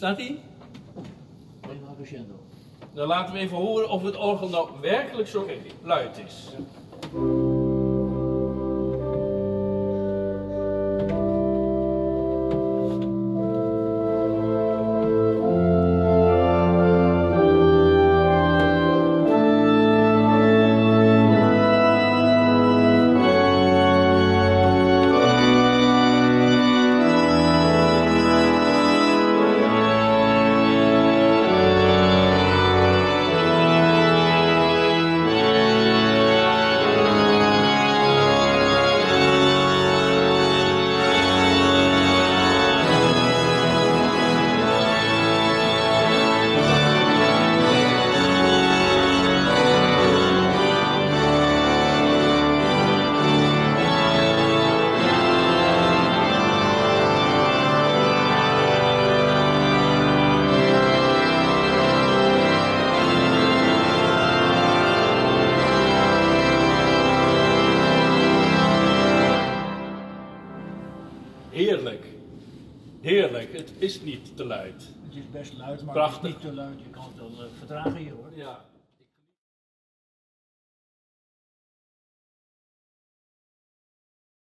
Staat hij? Prima crescendo. Dan laten we even horen of het orgel nou werkelijk zo luid is. Heerlijk. Heerlijk. Het is niet te luid. Het is best luid, maar Prachtig. het is niet te luid. Je kan het wel vertragen hier hoor. Ja.